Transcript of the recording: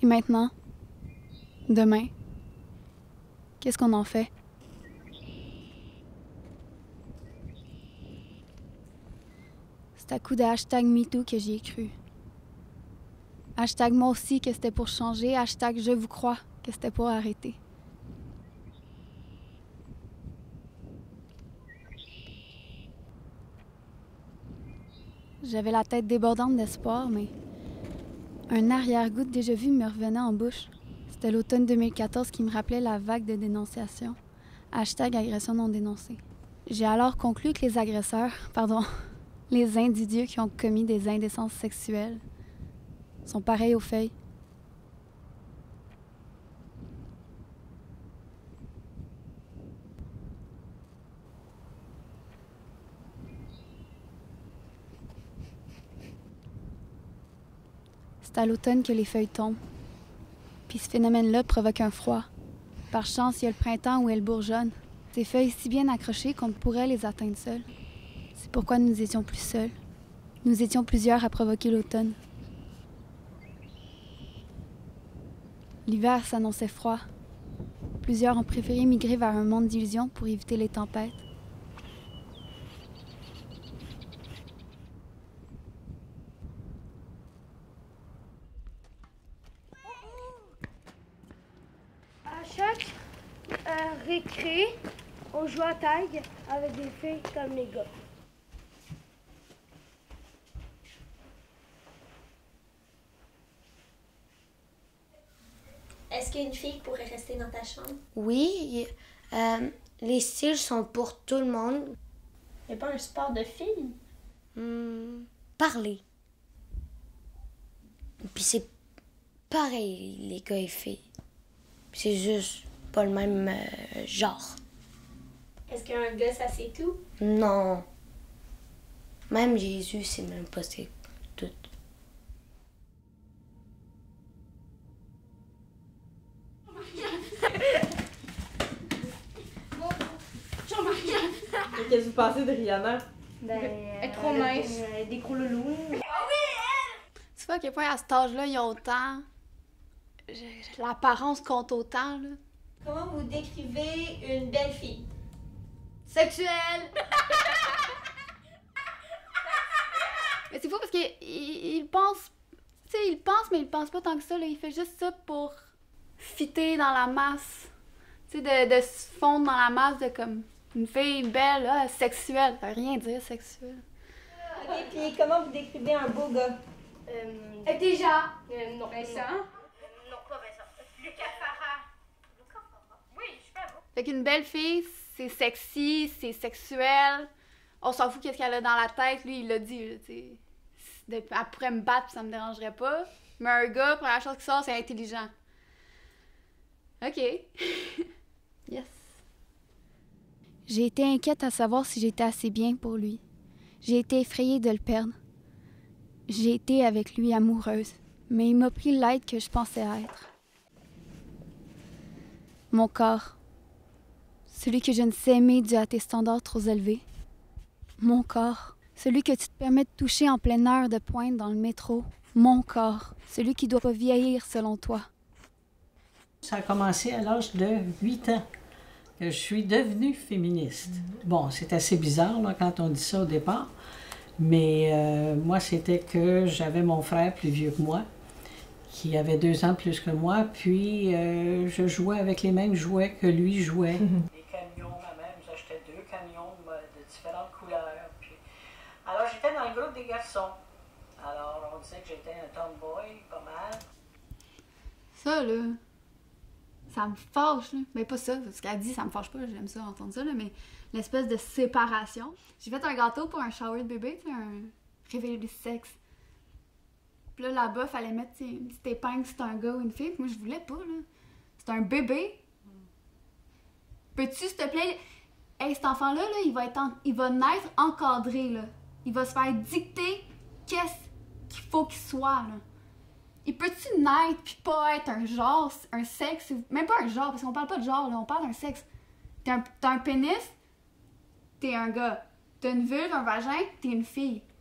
Et maintenant, demain, qu'est-ce qu'on en fait? C'est à coup de hashtag #MeToo que j'y ai cru. Hashtag moi aussi que c'était pour changer. Hashtag je vous crois que c'était pour arrêter. J'avais la tête débordante d'espoir, mais un arrière-goût de déjà-vu me revenait en bouche. C'était l'automne 2014 qui me rappelait la vague de dénonciation. Hashtag agression non dénoncée. J'ai alors conclu que les agresseurs, les individus qui ont commis des indécences sexuelles, sont pareils aux feuilles. C'est à l'automne que les feuilles tombent. Puis ce phénomène-là provoque un froid. Par chance, il y a le printemps où elles bourgeonnent. Ces feuilles si bien accrochées qu'on ne pourrait les atteindre seules. C'est pourquoi nous étions plus seuls. Nous étions plusieurs à provoquer l'automne. L'hiver s'annonçait froid. Plusieurs ont préféré migrer vers un monde d'illusions pour éviter les tempêtes. À chaque récré, on joue à tag avec des filles comme les gars. Est-ce qu'il y a une fille qui pourrait rester dans ta chambre? Oui, les styles sont pour tout le monde. Il n'y a pas un sport de filles? Parler. Puis c'est pareil, les gars et filles. C'est juste pas le même genre. Est-ce qu'un gars, ça c'est tout? Non. Même Jésus, c'est même pas c'est tout. Qu'est-ce que vous pensez de Rihanna? Elle est trop nice. Des gros loulous. Tu vois à quel point à cet âge-là, ils ont autant... L'apparence compte autant, là. Comment vous décrivez une belle fille? Sexuelle. Mais c'est fou parce qu'il pense... Tu sais, il pense, mais il pense pas tant que ça, là. Il fait juste ça pour fitter dans la masse. Tu sais, de se fondre dans la masse de comme... Une fille belle, sexuelle. Ça veut rien dire, sexuelle. Ok, puis comment vous décrivez un beau gars? Déjà. Non. Vincent. Non, pas Vincent. Lucas Farah. Lucas Farah? Oui, super beau. Fait qu'une belle fille, c'est sexy, c'est sexuel. On s'en fout qu'est-ce qu'elle a dans la tête. Lui, il l'a dit, là, tu sais. Elle pourrait me battre, puis ça me dérangerait pas. Mais un gars, première chose qui sort, c'est intelligent. OK. Yes. J'ai été inquiète à savoir si j'étais assez bien pour lui. J'ai été effrayée de le perdre. J'ai été avec lui amoureuse, mais il m'a pris l'aide que je pensais être. Mon corps, celui que je ne sais aimer dû à tes standards trop élevés. Mon corps, celui que tu te permets de toucher en pleine heure de pointe dans le métro. Mon corps, celui qui doit pas vieillir selon toi. Ça a commencé à l'âge de 8 ans que je suis devenue féministe. Bon, c'est assez bizarre là, quand on dit ça au départ, mais moi, c'était que j'avais mon frère plus vieux que moi, qui avait 2 ans plus que moi, puis je jouais avec les mêmes jouets que lui jouait. Les camions, ma mère nous achetait 2 camions de différentes couleurs. Puis... Alors, j'étais dans le groupe des garçons. Alors, on disait que j'étais un tomboy, pas mal. Ça, là, ça me fâche, là. Mais pas ça, ce qu'elle dit, ça me fâche pas, j'aime ça, entendre ça, là, mais l'espèce de séparation. J'ai fait un gâteau pour un shower de bébé, tu sais, un réveil du sexe. Puis là, là-bas, fallait mettre une petite épingle si c'est un gars ou une fille. Puis moi, je voulais pas, là. C'est un bébé. Peux-tu, s'il te plaît... Hey, cet enfant-là, là, il va naître encadré, là. Il va se faire dicter qu'est-ce qu'il faut qu'il soit, là. Il peut-tu naître puis pas être un genre, un sexe, même pas un genre, parce qu'on parle pas de genre, là, on parle d'un sexe. T'as un pénis, t'es un gars. T'as une vulve, un vagin, t'es une fille.